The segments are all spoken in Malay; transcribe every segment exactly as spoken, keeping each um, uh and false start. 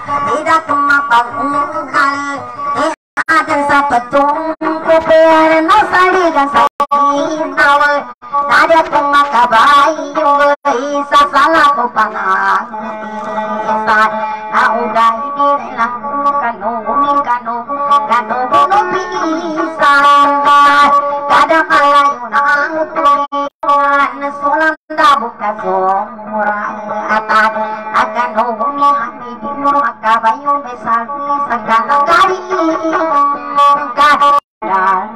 tidak kemapanggal ada sapetung kuper no saligan sakinawa nada kumakabayo isa salah ko panang isa na ugai di lang kanu kanu kanu no bisa kadang alayo nang tulingan sulanda buka somurang atan akan hubungi hati di makabayo besali sagana gari kadang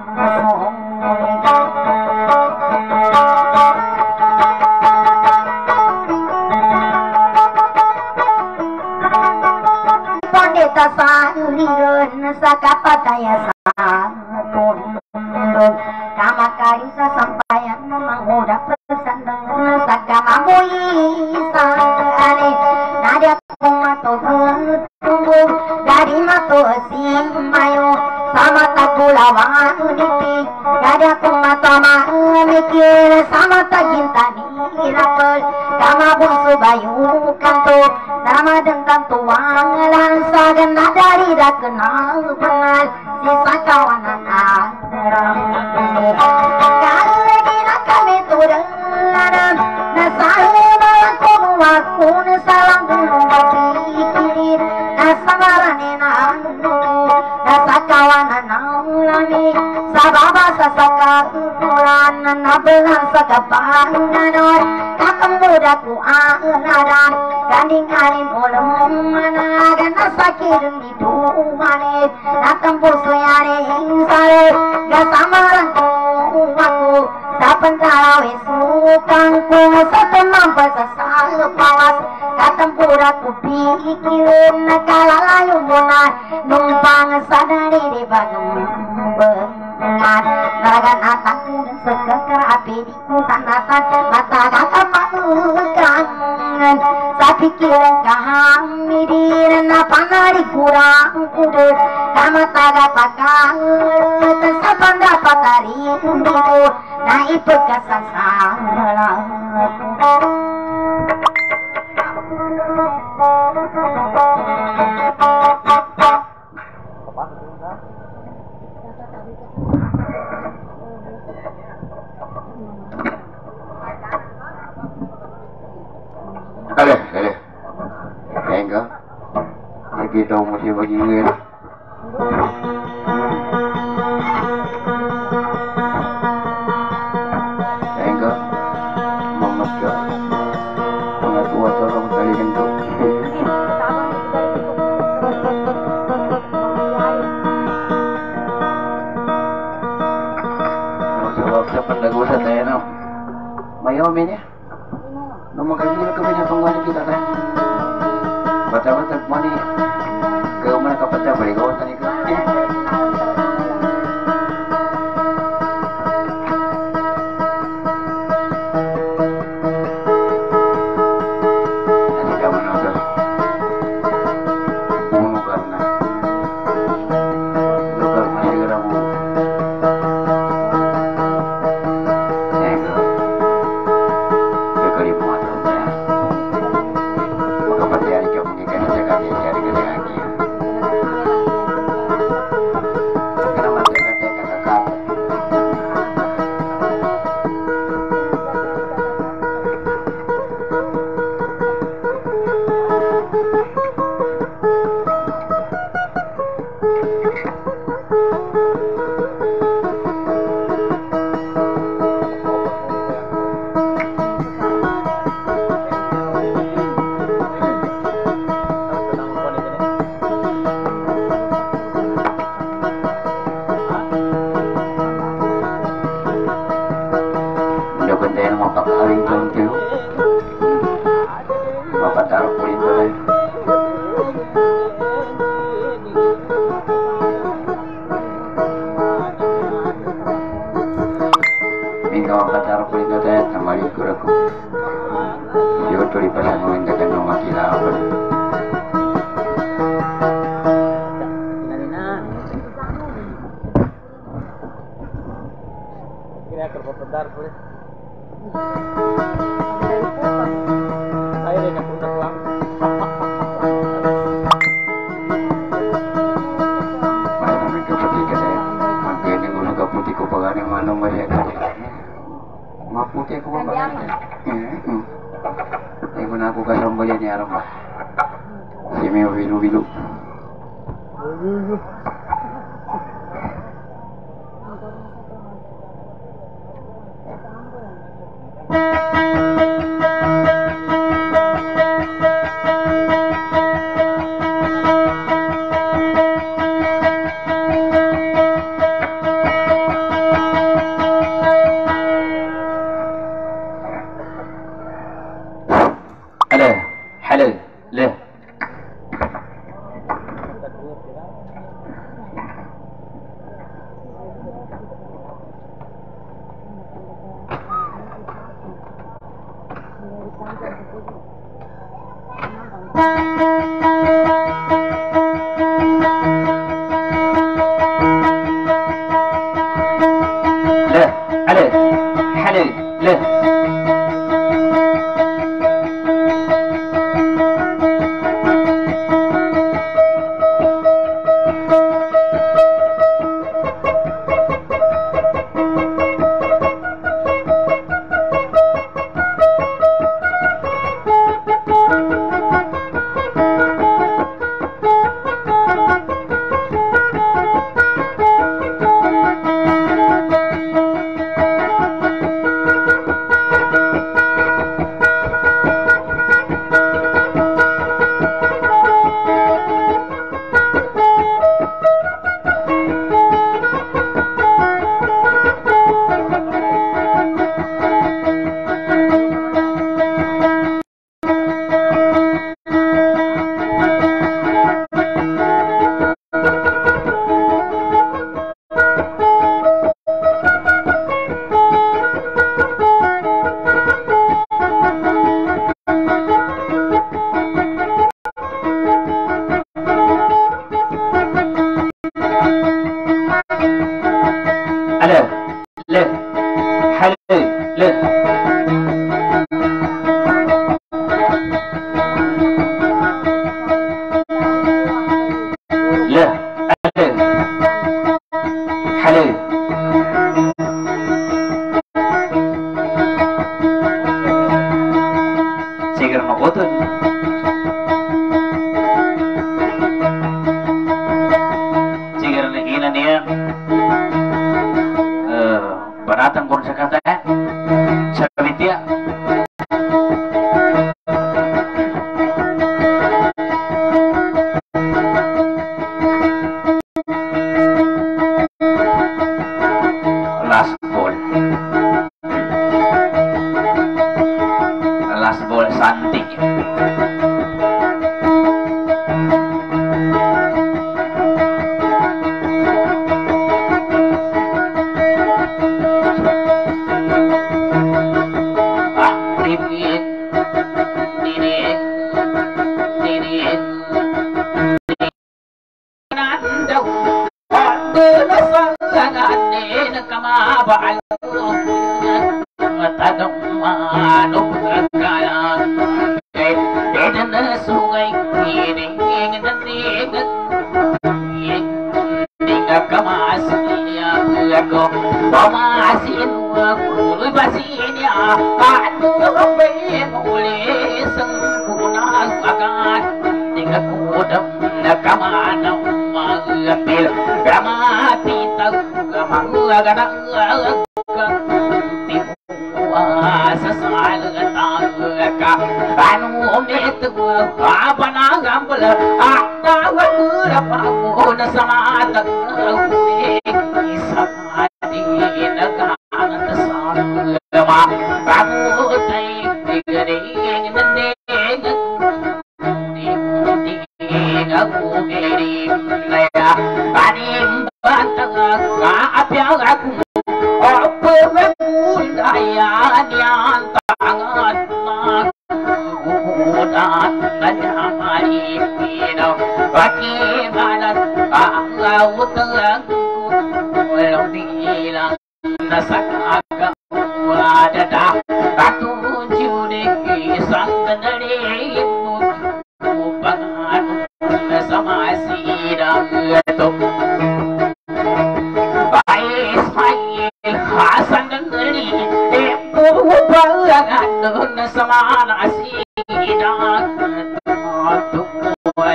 Pandita sandiran sakapataya satun kamakari sasampayan mengudap pesan dengan sakama muisane nadia kumato tumbuh dari mato simayo sama takulawan diti nadia kumato mikir sama tagintani rapel kama bunsu bayu kanto nama dentang tuang lansagan dari dak kenal kenal sisa kawanan aram kalau kita kami turun nasale malangku aku nasalang dulu pikir nasamarane nandu nasa kawanan naulami sababa sasaka ukuran nabelan sakapanganon kakambudaku anadan ganding alin olem managan nasakirin itu manit nakambuso yare hingsare gasamaran aku sapan kalawe sukangku satemam pasasal pawas katempuraku pikirin nakalalayo muna numpang sadari di bagem bengat naragan ataku dan sekekar api di kutanatan mata kakak kangen sapikiran kahami diren panari kurang kudur kama taga pakal tesapan dapat dari undiku naik pekasan salah Ada, ada. Enggak. Kita masih begini. Enggak. Memegang. Pengatua tolong kali bentuk. Sebab siapa ndago sa tayo no. Mayomi niya. Nomor kami ke banyak pengguna kita kan. Baca-baca money ke mana kapal balik kau tadi ke? Nanti kamu nonton. Bunuh karena luka masih geramu. Enggak. Dekali muat. wilu-wilu.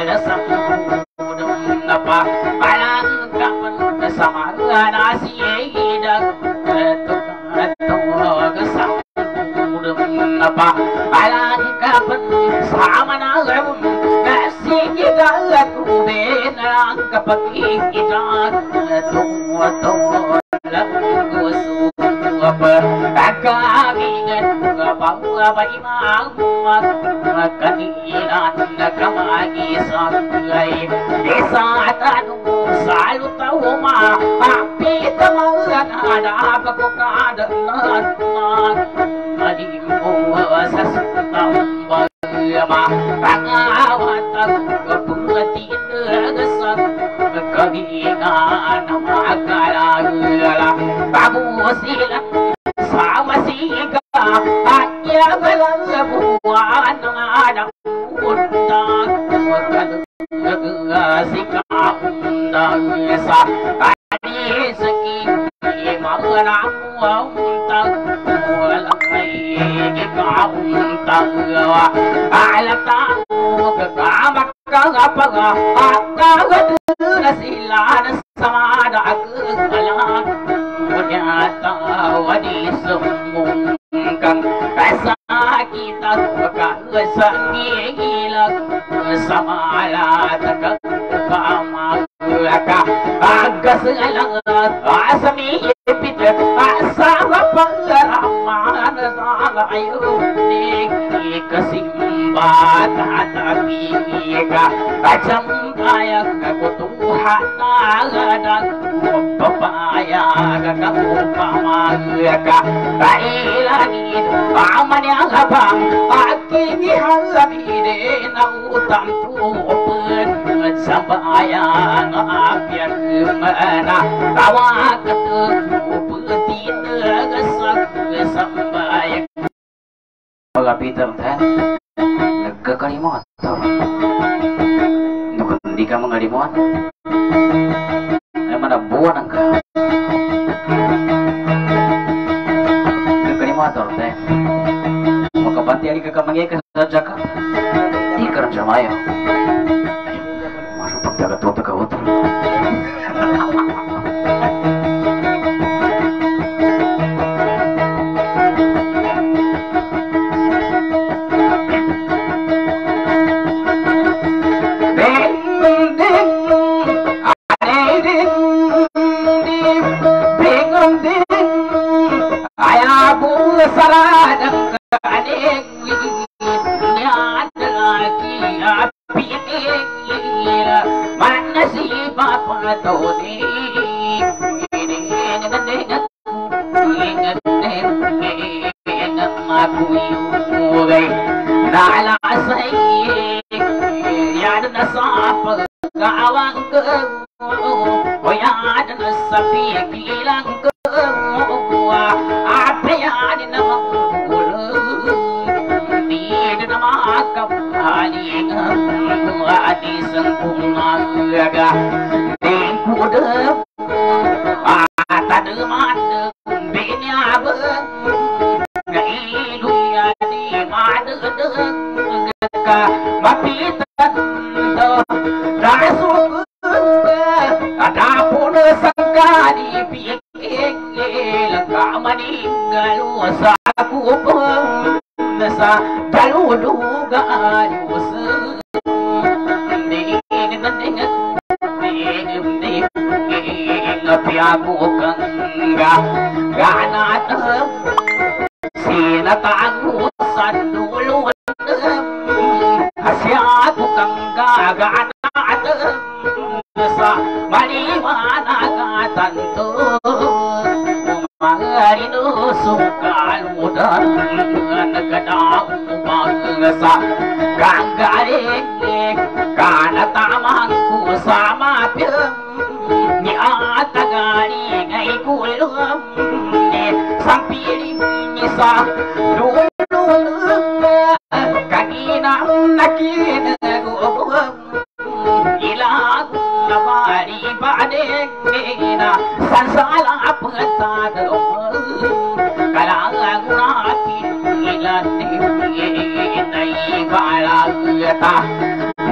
alasam udum apa alang kapan sama nasi hidak tu tu gesam udum apa alang kapan sama nagam nasi hidak tu benar kapan hidak tu tu apa kagagingan bawa baimang makaniran nakamagisang ay desa tanu salu tahu ma api tamaran ada ko kada nan adi mo sa sutang ma pangawatan kapulati nagasang kagingan makalala babu sila sama siga hanya galabuan anak undang sikap undang sa ani seki mangana undang walai kau undang ala tahu kagamak kagapaga kagadu nasilan sama ada kegalang ternyata wadi sembungkan rasa kita kesangi hilang sama ala takak kamalaka agak segalang asami pita asama pengaraman sama ayu niki kesimbat tapi ka kacang kayak kebutuhan ada papaya kamu pamagaka kailani aman yang abang akini halabide nang utam tupen sambayang apian mana awak ketu petin gasak sambayang Peter teh lega kali motor untuk di kamu nggak dimuat emang ada buah nangka lega motor teh mau ke panti ali ke kamangnya ke Jakarta di Kerja Maya masuk jaga tuh ke hotel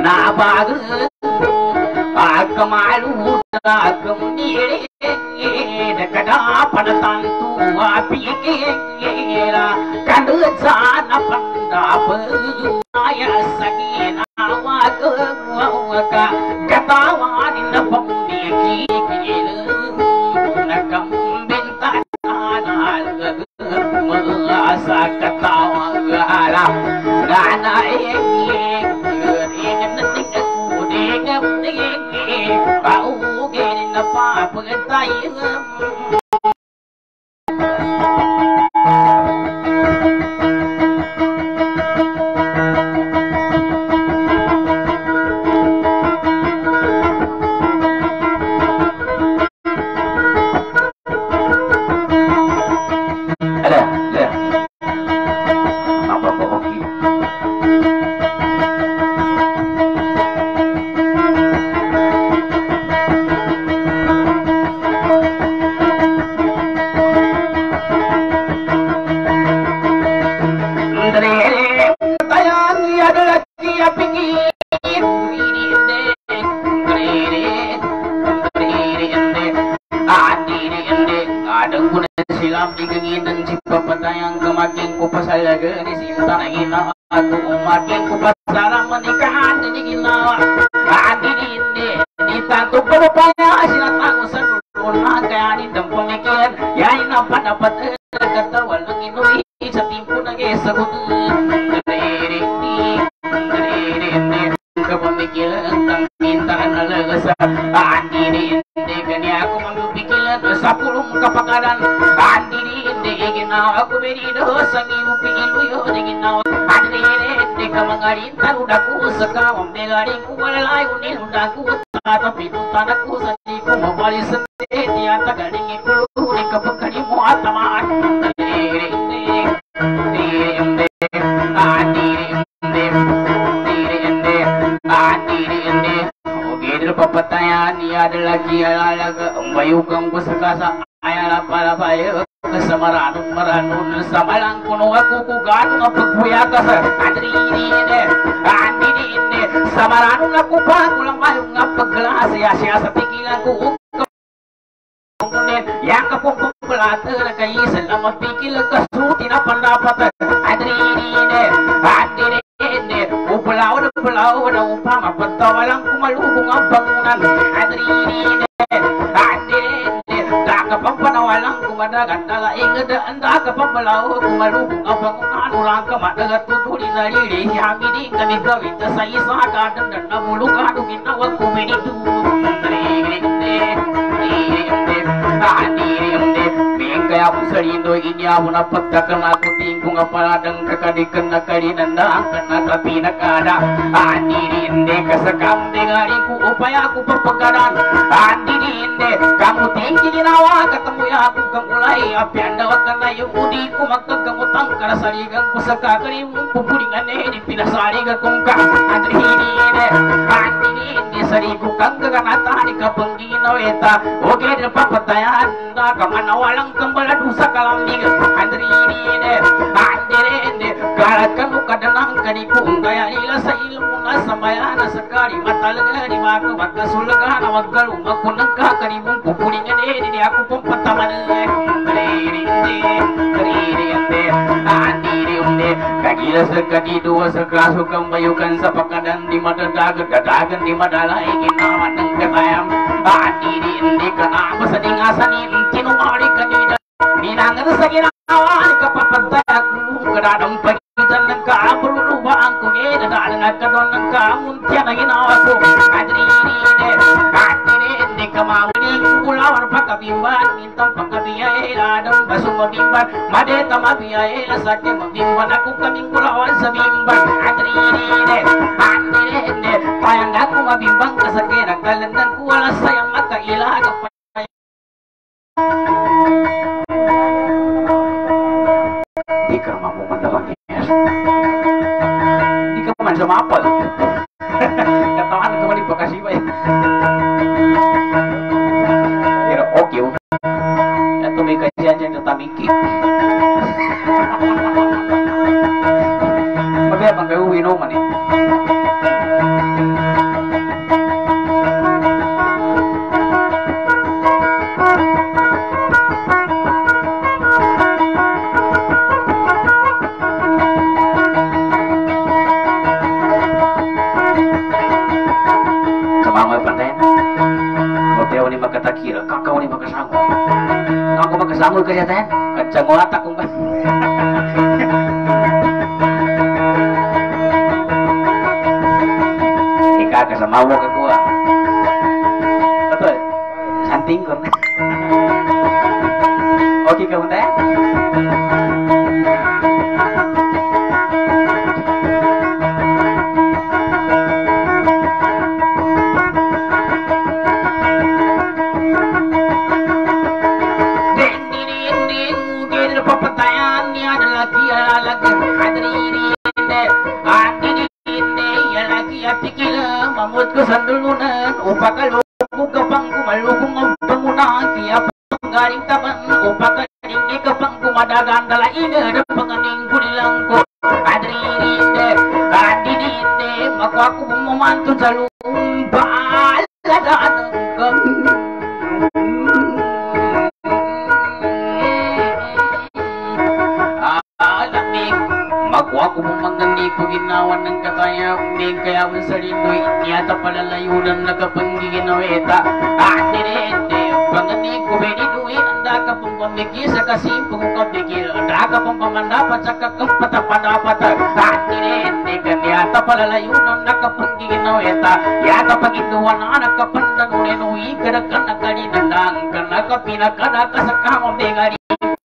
nabaga akamalu akamnire dekada padatantu apikira kandu sana pandap aya sagina waga waga katawanin pamdiki kilu nakam bintan anal asa katawa ala dana ing bau gini napa pengetai ada ada apa apa oke silam digenginan si papatayang kemaking ko pasalaga ni sinta na ginawa ako umaking ko pasalang manikahan ni ginawa adi hindi di tanto papaya sinatago sa lulun na kaya ni dampamikian yain na panapat katawal ng inuwi sa timpo na gesagot naririnig naririnig kapamikilan ang pintaan na lagasa adi hindi kanya ako manubikilan sa pulong kapakaran andiri inde ginawa aku berido sangi upiluyo ginawa andiri inde kamangarin tarudaku sekawam negari ku walai unil undaku tapi tanaku sadiku mabali sende dia tagaling ikulu ni kapakani mo ataman andiri inde andiri inde andiri inde andiri inde andiri inde ogedro papatayan ia adalah kialaga umbayukang kusakasa ayala para bayo kesamaranun maranun samalang kuno aku kugan ngapagbuya ka sa andiri inde andiri inde samaranun aku pa kulang bayo ngapaggelas ya siya sa pikilan ko kunin yang kapong pembelata na kayi selamat pikil kasuti na pendapat andiri inde andiri inde upulau na pulau na upama pentawalang kumalubong ang bangunan andiri inde andiri kapapanawalang kumadagat nala ingada anda kapapalau kumalubong ang bangunan ulang kamadagat tutuli na lili hangini kami gawin sa isa kadan dan namulukan uginawag kuminitu naririnig naririnig naririnig kaya po sa lindo inya mo na pagtakan ako tingkong aparadang kakadikan na kalinanda ang kanatapi na kada andirinde kasakam dengarin ko upaya ako papagaran andirinde kamu tinggi ginawa ketemu ya aku kang ulay apianda wag ka na yung udi ko magkagamutang karasaligang ko sa kakalimong pupulingan eh di pinasaligan kong ka andirinde andirinde sarigo kang gaganata ni kapang ginaweta oke na papatayan na kamanawalang kembali dusa kalam niga andrine andrine kalakan kadanang kaniku gaya ila sa ilmu na samayana sakari matalaga ni maka maka sulaga na maggalu magpunang ka kanibong pupulingan eh di ako pong pataman andrine andrine andrine kagila sa kadido sa kaso kang bayukan sa pakadan di madadagan dadagan di madalay ginawan ng katayam andrine kanama sa dingasanin tinumari kanina minangan sa ginawa ni kapapantay at kadadang pagitan ng kaabruba ang kungeda dahil nagkaroon ng kamuntya na ginawa ko adrinine adrinine kamamuning kulawar pagkabimban mintang pagkabiyay ladang basong mabimban madeta mabiyay lasakya mabimban ako kaming kulawar sa bimban adrinine adrinine payang ako mabimbang kasakya nagkalandan ko wala sayang magkailag di ka mampu mandalangin di ka man sa mapal katawan ka mali bakasi ba pero okay ito may kasiyan dyan sa tamiki mabaya bang kayo uwi no man eh kata kira kakak ni makasango. Ngaku makasango kerja teh. Kencang otak kumpa. Ika kasama mo ka kuha. Betul. Santing ko na. Oke ka teh. Sandulunan upakal buka pangku malukung pengunang kia penggaring taman upakal tinggi ke pangku madagan dala inga dan pengening kulilangku adririnde adidinde maka aku memantu salung baladan aku memangani ku ginawan ng kataya umbing kaya masalindoy niyata palalayo ng nakapanggigin na weta adirende pangani ku beniduin anda ka pampamiki sa kasimpong kabigil anda ka pampamandapat sa kakampatapandapat adirende kaniyata palalayo ng nakapanggigin na weta yata paginduan na nakapandanunin uwi kadakan na kaninandang kanakapinakada ka sa kamabigari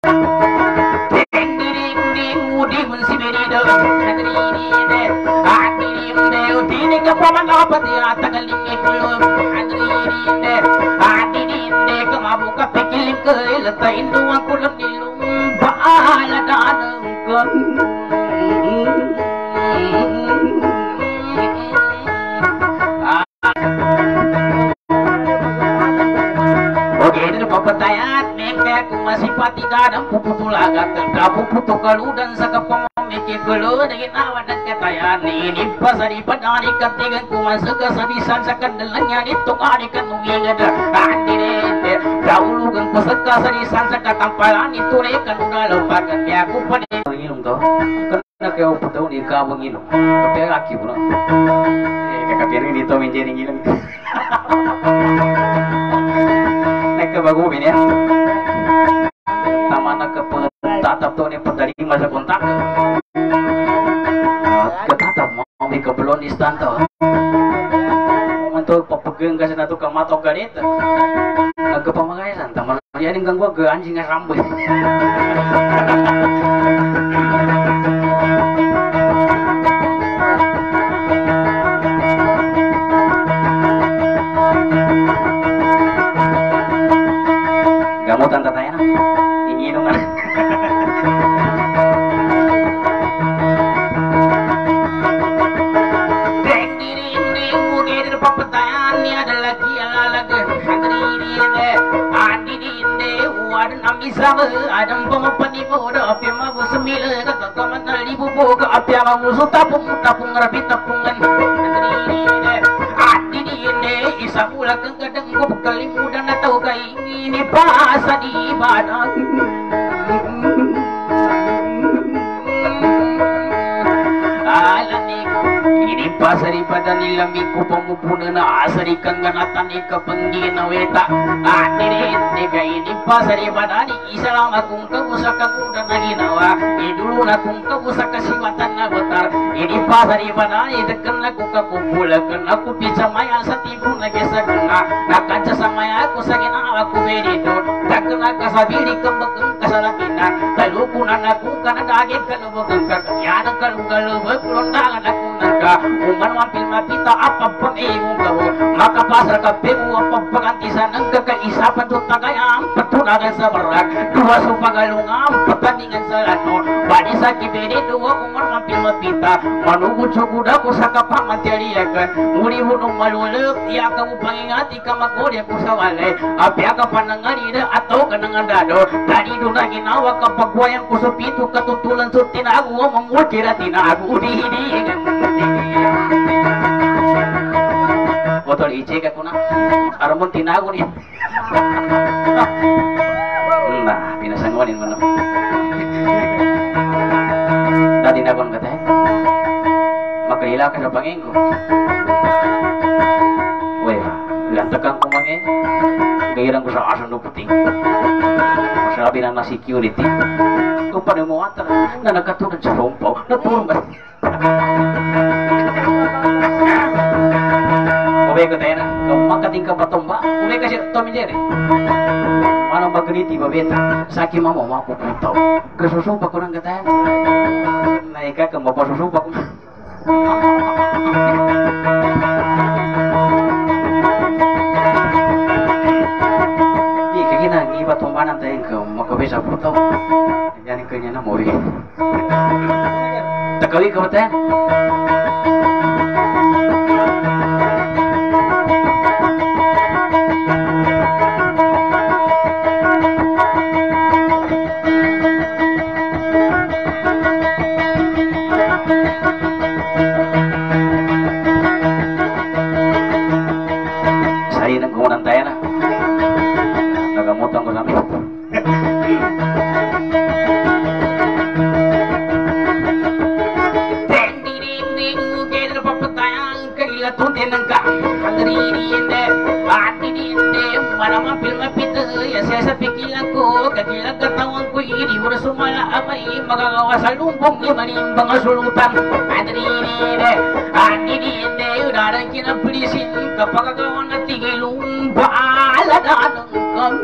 di mensimerida adrine adrine udine ke pamandapat ya tagalingi kulo adrine adrine kemabuka pikiling ke leta indu aku lemilum baala danengkan papatayan mengke aku masih pati dadang puputu lagat terdapu putu kalu dan sakapang memikir kalu dengan awan dan ketayan ini pasari padani ketigan ku masuk ke sabisan sakandelanya nitung adikan nungingad andirete dahulu kan pusaka sarisan sakatampalan itu rekan udah lepakan ya aku pada ngilung toh kena kau putu di kau ngilung tapi laki pula eh kakak piring dito menjadi ngilung ke bagu ini ya tamana ke tatap tuh nih dari masa kontak ke tatap mau ke belon istanto untuk pepegang ke sana tuh ke matok garit ke pemangaisan taman ya ini ganggu ke anjing rambut tante tanya ingin dong kan dek diri diri mungkin papatayan ni ada lagi ala lagi hadiri deh adi deh wad nami sama ada pemapani muda api mabu sembilan kata kaman ribu boga api mabu tapung tapung rapi tapungan hadiri deh adi deh isapula kengkadeng gua bekali muda na tahu kai ini bahasa di badan alani ini pasari badan ilamiku pemupuna na asari kanganatan ikapenggi na weta adire nega ini pasari badan isalam akung kabusaka kuda na ginawa idulu na kung kabusaka siwatan na batar ini pasari badan idekan na kukakumpula kan aku picamaya sa tibu na gesa kena nakanca samaya aku sa ginawa aku benito takna kasabili kembekeng kasalapinan talupunan aku kana daging kalubukeng kakyan kalungalubek londangan aku naga uman wampil mapita apa pemimung kau maka pasar kapemu apa pengantisan engke keisapan tu tagayam petunagan seberak dua supagalungam pertandingan selano bani saki bede dua uman wampil mapita manugu cukuda pusaka pamateliakan muri hunung maluluk dia kamu pangingati kamakori aku sawale api aka panangarida atau kenangan dado tadi duna ginawa kapag wayang kusupitu katutulan sutin aku mengukira tinagu di ini botol ije ka kuna aramon tinago ni nah pinasangonin man dati nagon ka tayo makalila ka sa pangingko weh lantakan kumangin Kairan ko sa asan do puting. Masabi na na security. Kung pa mo atar na nagkatulad sa rompaw, natulong ba? Kubay ko tayo na, kung makating ka patumba, kubay kasi Tommy Jerry. Manong magriti ba beta? Sa akin mama, mapuputaw. Kasusupa ko ng gatayan. Naika ka, mapasusupa ko. Di, kagina, iba tumbanan tayo ka, makabay sa putaw. Yan yung kanya na mo, eh. Takawi ka ba tayo? Magagawa sa lumbong lima ning mga sulutan. Andirinde, andirinde, udarang kinapulisin kapag agawan na tigilong baaladan ng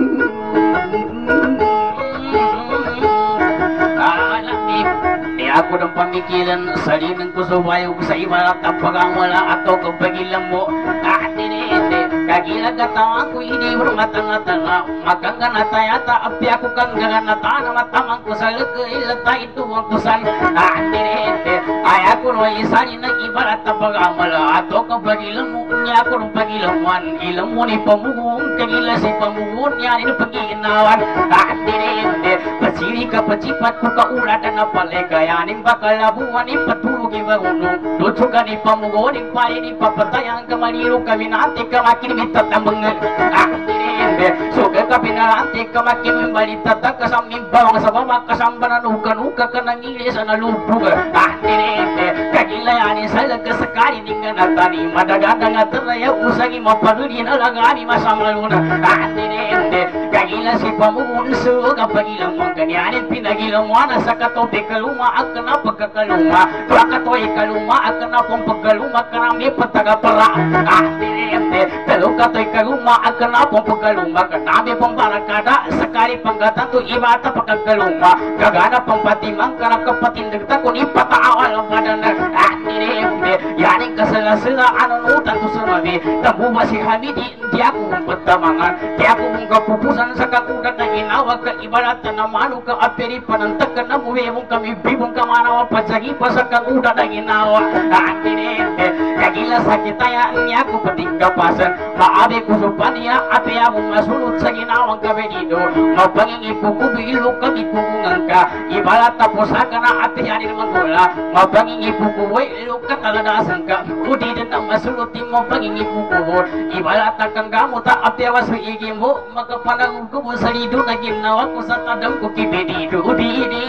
alamig. Di ako ng pamikilan, salinan ko sa bayo sa ibarat ang pagawala ato kapag ilang mo. Andirinde, kagilag katawan ko hindi bermatang-matang makanganatayata api aku kangganganata matamang ko sa lagay itu ang kusan andirende ay ako no isani na ibarat na pagamala ato kapag ilang mo niya ako ng pagilamuan ilang mo ni pamuhong kagila si pamuhong niya ni paginawan andirende pasiri ka pacipat ko kaulat na palekayanin bakalabuan ni patulog ibagunong lucu ka ni pamuhong ni pari ni papatayang kamaliru kami nanti kamakin minta tambang andirende suga ka pinalanti kamakin balita tak kasaming bawang sa bawang kasambanan uka-uka ka nangilis na lubog andirende kagilayanin sa lagkasakali ningan at tani madagadang at raya usagi mapanuli na lagani masamaluna andirende kagila si pamuhon suga pagilang mong kanyanin pinagilang mo na sa katope kaluma at ka na pagkakaluma tua katoy kaluma at ka na pong pagkaluma ka na may patagapara andirende talo katoy kaluma at ka na pong pagkaluma ka na may pong barakada sakali panggatan to ibata pagkakaluma kagana pang patimang ka na kapatindag takon ipataawal ang badan andirende yaning kasala-sala anunutan to sa mabi tabuba si Hamidi di ako mong pagtamangan di ako mong kapupusan sa kakudat na ginawag ka ibaratan na mano ka aperi panantag ka na muwi mong kami bibong kamanawa patsagi pa sa kakudat na ginawa andirende kagila sa kitayaan niya ko pating kapasan maabi ko supan niya api among masulot sa ginawang kabenido mapanging ipukubilo ka ipukungan ka ibalat tapos ka na ati yanin manggula mapanging ipukuboy ilo ka taladasan ka udi din ang masulutin mo panging ipukubo ibalat kang gamot ati awas igi mo makapanang ko mo sa lido na ginawa ko sa tadang ko kibenido udi ini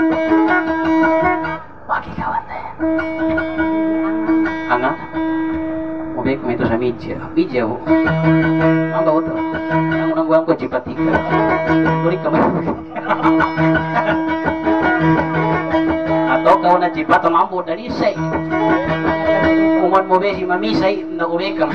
makikawan na yan hangat mabay ko ito sa media media ho ang bawa to ang unang buwan ko jipatika tulik ka may atau kau na jipat mampu dari say umat mo be si mami say na uwi ka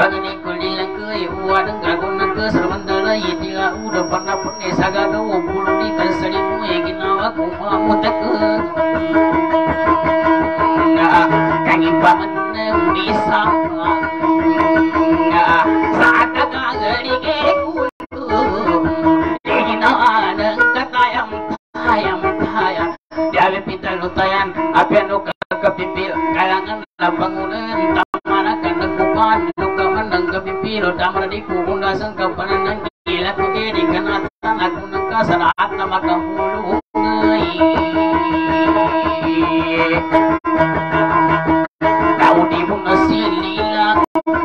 Bagini kulilang ke iwan ang gagawin ng kesermandala itiga udah pernah pernah saga gawo bulu mamutakeun kanging pameneun bisa saat ngageulige kudu dina aneung katayam tayam tayam diawe pintar lutayan api anu kepipil kalangan bangunan tamana kana kupan duka menang kepipil damar di kugunda sangka pananang gila kugedi kana tanah kunang kasaraat nama kahulu kau di bunga sililang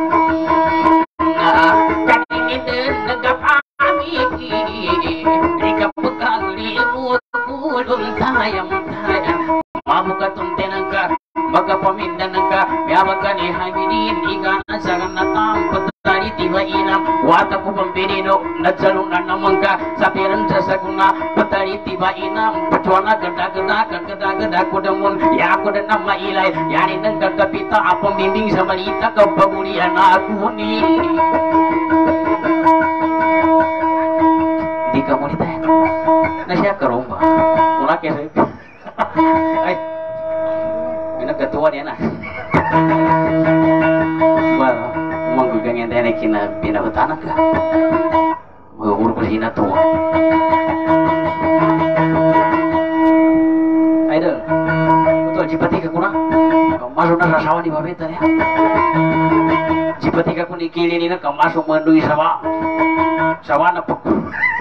kan ini denegap amik rika pegang limut kulun tayam tayam mabuka tuntenangka baga pamindanangka miabaga ni hanginin igana sagana tampet tadi tiba inam wataku pembedino najalungan namangka sapiran jasaguna petari tiba inam pecuana geda-geda geda-geda kudamun ya aku dan nama ilai yani nengka kapita apa bimbing sama lita kebagulian aku ni di kamu ni teh nasya kerumba ulah ya saya ay ini ketua dia nah well manggugang yang tadi kina pindah hutan ka mengukur kusina tua ayo betul jipati ke kuna masuk nasa sawan di babeta ya jipati ke kuni kili ni nak masuk mendui sawa sawa na puk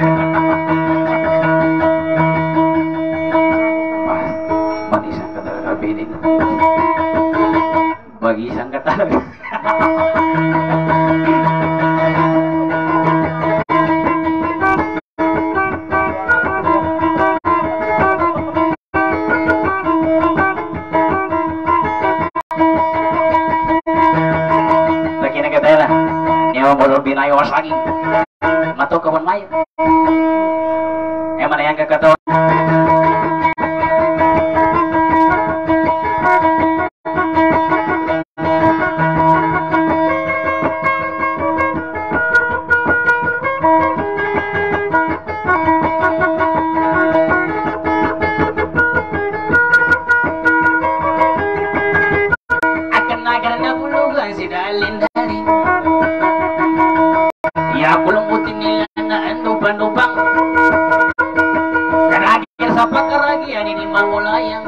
mati sangkata kabini bagi sangkata binayo lagi mato kawan maya emang yang kata akan nagarnya bulugan si dalin dalin ya belum putin nilangan nubang-nubang keragir sapa keragian ini mangulayang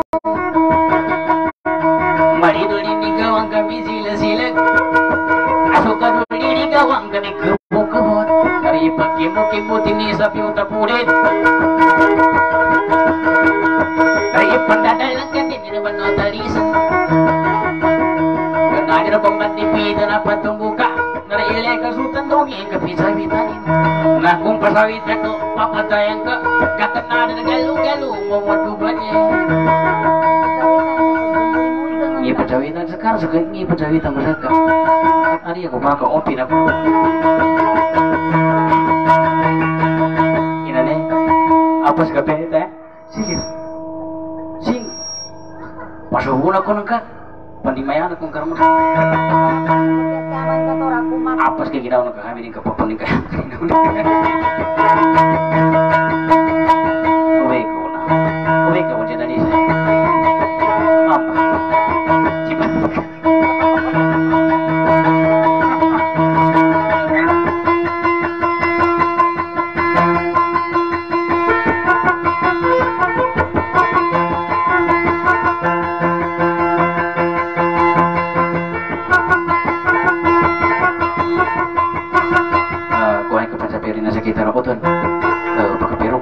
maridul ini gawang kami sila-sila asuka dulu ini gawang kami kebuk-kebut dari pakimu-kimut ini sapi utak-ulit dari pendadalan kan ini benar talisan keragir pembanti pita dapat tumbuka dari ilai kasutan dongi ke pisah-pitanin nah kung pasawit ka to papatayang ka kakana na galu-galu mawadubannya ngi pacawitan sekarang suka ngi pacawitan bersaka tadi aku baka opi na ina ne apa sekape teh sih sing pasubuna ko nangka pandimayan akong karma apa sih kita nak kami ni kapal ni kan? Oke kau na, oke kau jadi ni saya. Apa? Cipat. Kita rapotan uh, pakai peruk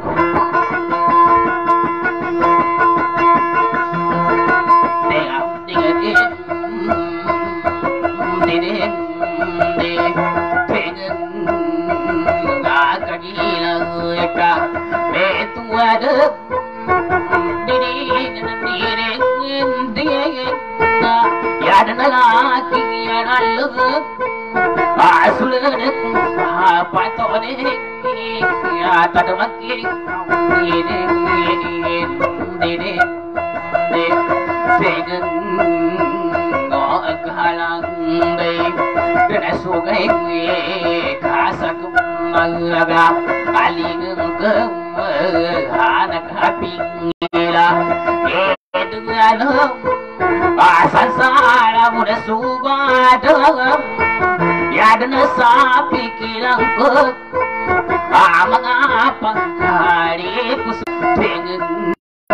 ya dan lagi ya lalu asulun apa itu ni ya tak makin ini ini ini ini segen ngok halang dei dan sugai kasak malaga aling ke anak pingila dengan asan sara muda subadam ya dan sapi kilang ko mengapa hariku pengen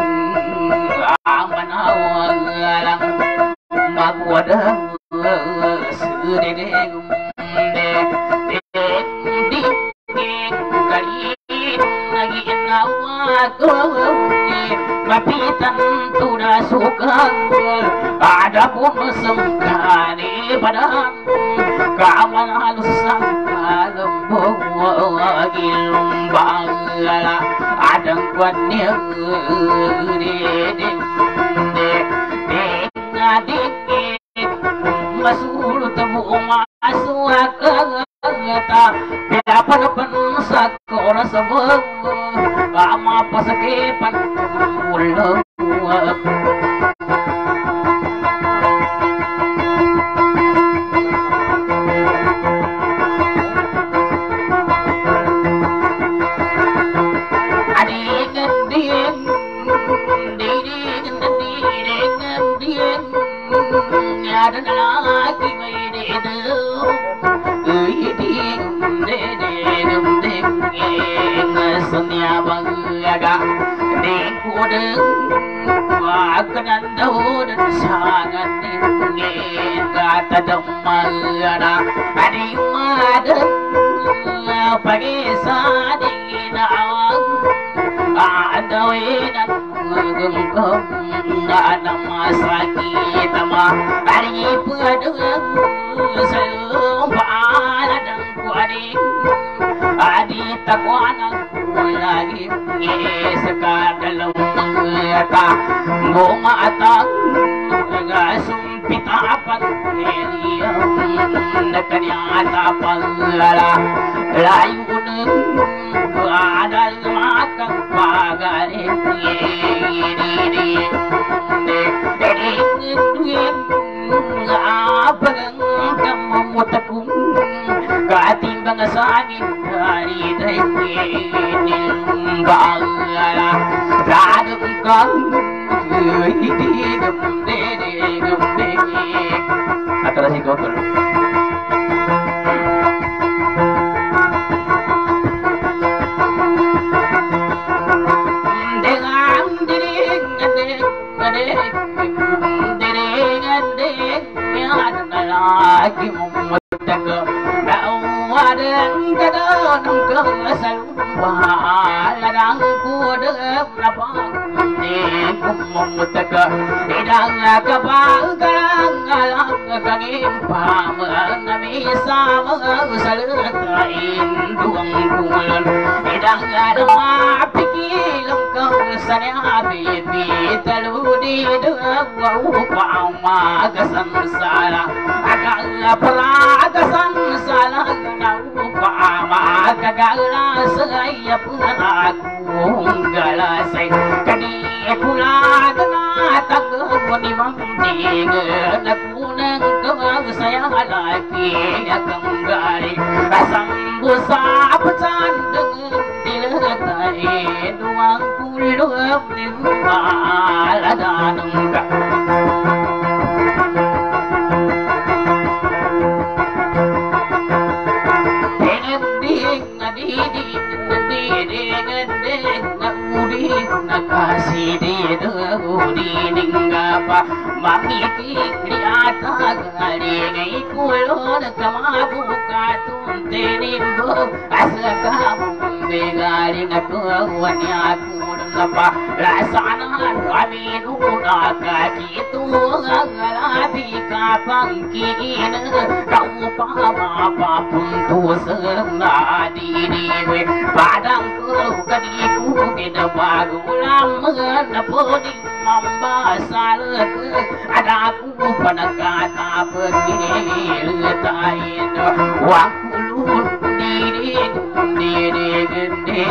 amanawalang magwadang sededeng de de kali lagi nawaku mapitan tuda suka ada pun sengkani pada kawan halus sangkalem bawa gilumbala ada kuatnya de de de de ngadik masuk temu masuk kata dapat pensak orang sebab ama pasakipan ulang adik adik didik didik didik ada lagi bayi itu Sunya bangga dikude wakanan daud sangat tinggi kata demara hari mada pagi sadina ada wena gengkom ada masaki tama hari pada sayumpala dan kuadik adi takwana lagi sekadalam mata bunga atang gasumpita apat helium nakanyata pangala layun adal makang pagari ini apagang kamu mutakung katimbang sa akin hari dahil bangala radong kang hitigam dedigam degig atara si Gotol degam dedig dedig dedig dedig dedig yan lagi mumutag Wadang kadang kesal bahalang kudep napang ni kumutaka idang kapal kadang alang kagim paman nami sama salutahin tuang kulon idang kadang pikilang kau sanyabi bitaludi dewa upang magasamsara agang peragasan salah Pama kagala saya pun aku galasai kadi pula kena takut ni mamting aku nang kau saya lagi akan gali asam busa pecan dengan diletai dua puluh ni malada nungka nakasi di dudi ninggapa mamiki liata gali ngai kulon kamabu katun tenimbo asaka begali ngatuani aku napa rasana kami nuna kaki tu ngalabi kapangkin kau pama papun tu semadi diwe padang ku kadiku beda bagulam menapodi membasal ada aku pada kata pergi letain wakulu diri diri gede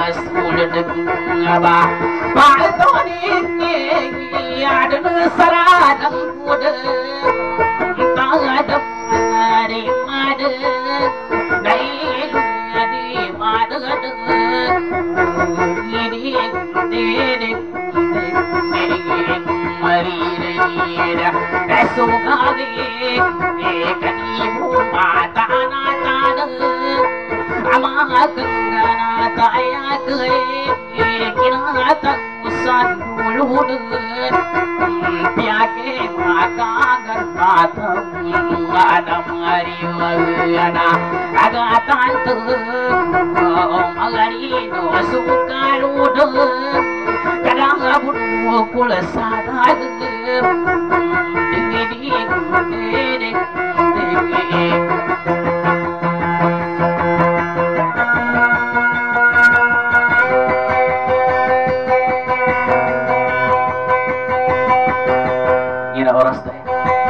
sulit ngaba Paitoni ada saradang kuda Tangadam di mada Dailu di mada Ini ini Marida Esukade Ekanimu matana tada Amagana tayake Kinata usan dulud Piake makagar mata Ada mariwana Agatan tu Magarino sukalud Kadang abun mukul sadar Dingi dingi dingi dingi Gina oras tayo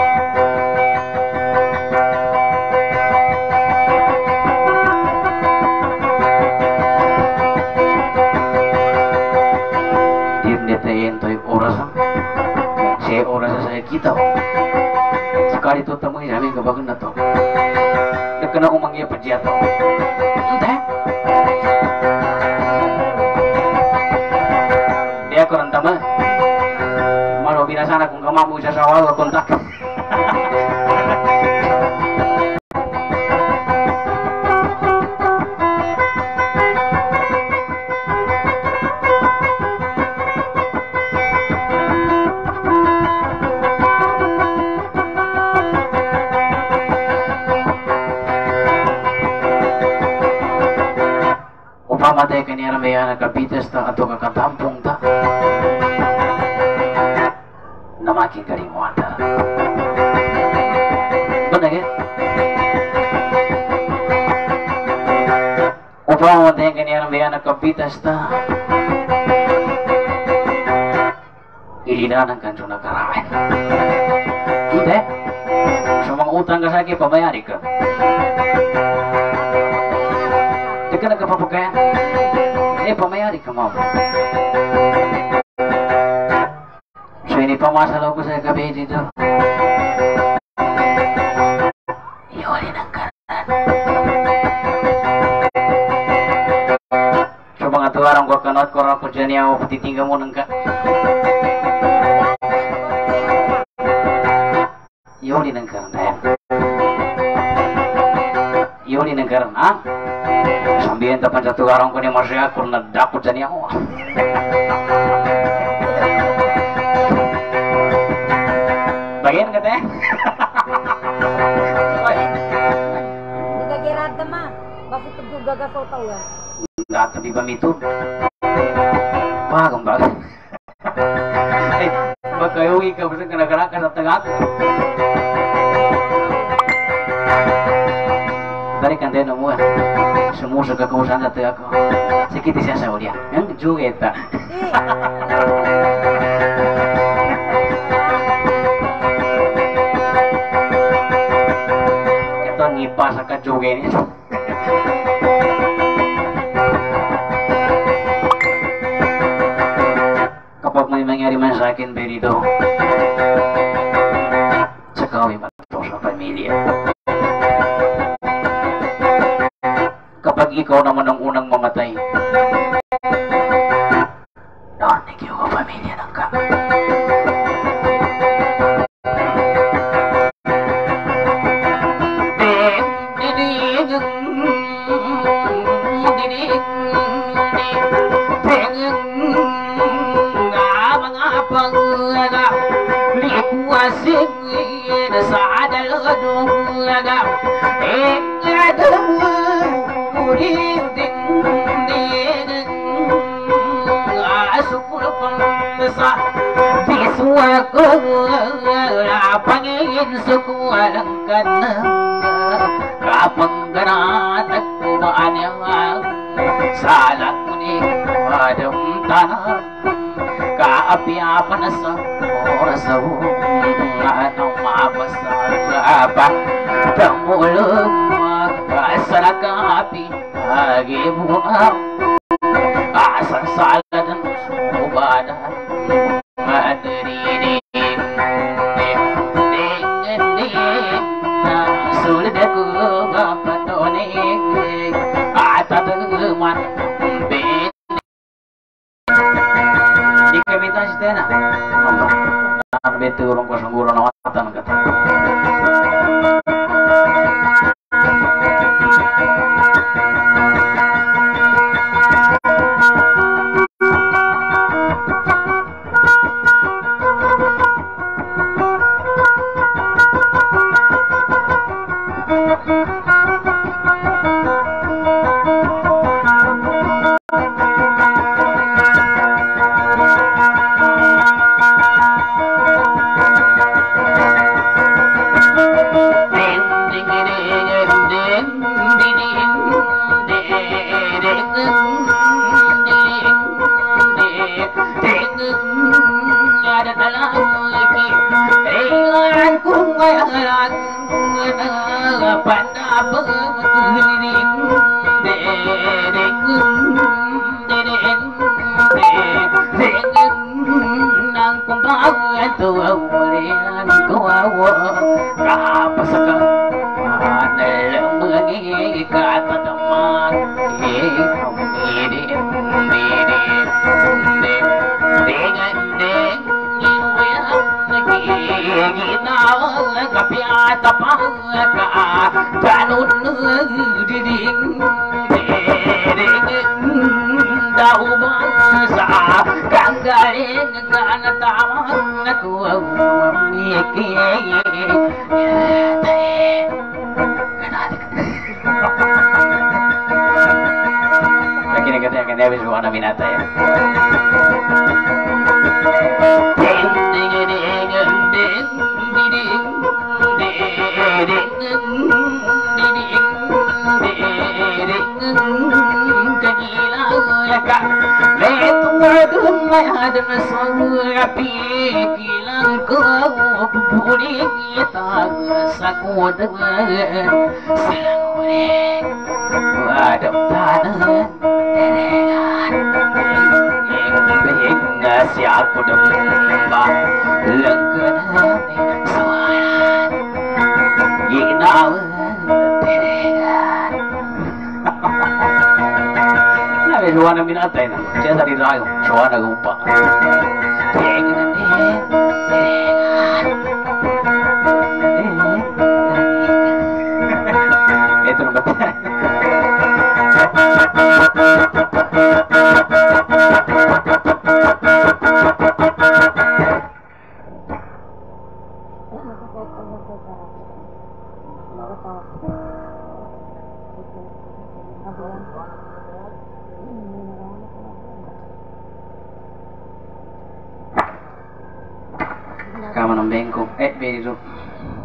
saya orang saya kita sekali tu temu kami kebagun nato dia kena umang dia pejiat entah dia kurang tambah malu binasa anak kung kamamu sa sawal kontak Matay kaniara mayana kapitas ta atau kakatampung ta na makin galing mo anda benar kan? Upang matay kaniara mayana kapitas ta ilidanan kan suna karamen hindi sumang utang ka sa akin pamayari ka di ka nagkapapagayan eh pamayari ka mo so ini pamasalaw ko sa gabi dito iwalin ang karan so mga tuwarang ko kanot ko rapo dyan niya o patitingga mo ng ka iwalin ang karan tayo iwalin ang karan ha sambihin tapan sa tuwarang ko ni Masya kung nadakot sa niya ako bagian ka tayo hindi ka girada ma bakit juga ka sa utaw enggak tapi pamitu paham bagay eh magkayuwi ka basta kanagara ka sa tagak dari kan tayo namuha sumusa ka kausan sa tagak sikiti siya sa uliya yang juga eta ito ngipa sa ka-juga ini kapag may mangyari man sa akin berito sa kawin mato sa pamilya kapag ikaw naman ang unang mamatay narinig yung pamilya ng ka pangingin sukuwalang ka na kapag ganat kumaan yang salang ni wadam tanah kaapi-apan sa oras sa anong mapasal apa tamulog magkasala kaapi agi muna sangsara dan ubada madri ding ding ding ding sulit aku bapatone ata teman be dikabita stena nan betu orang kosong guru nawatan kata Suwana minatay na siya sa rirayo suwana gumpa tengan ito na ba Kamu ng bengkong eh, beri